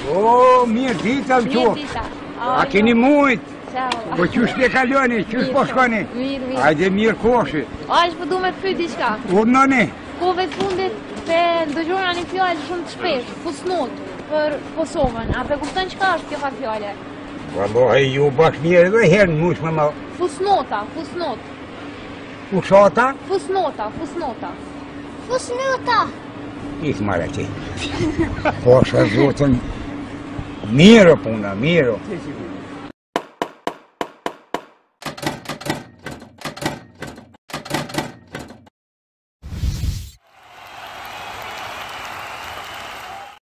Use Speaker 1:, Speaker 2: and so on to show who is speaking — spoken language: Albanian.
Speaker 1: O, mirë dita më
Speaker 2: Mirë
Speaker 1: qoftë.
Speaker 2: dita.
Speaker 1: A keni mujt?
Speaker 2: Ciao.
Speaker 1: Po qysh pe kaloni, qysh po shkoni?
Speaker 2: Mirë.
Speaker 1: Hajde mirë koshi.
Speaker 2: Aq po du me të pyet diçka.
Speaker 1: Urnoni.
Speaker 2: Kohëve të fundit pe dëgjojna një fjalë shumë të shpesh, fusnot për Kosovën. A pe kupton çka është kjo fakt fjale?
Speaker 1: Vallahi ju bash mirë edhe herë në mush me ma.
Speaker 2: Fusnota, fusnot.
Speaker 1: Ushata?
Speaker 2: Fusnota, fusnota.
Speaker 3: Fusnota.
Speaker 1: Ikë marrë ti. Po shë zotën. Mirë puna, mirë.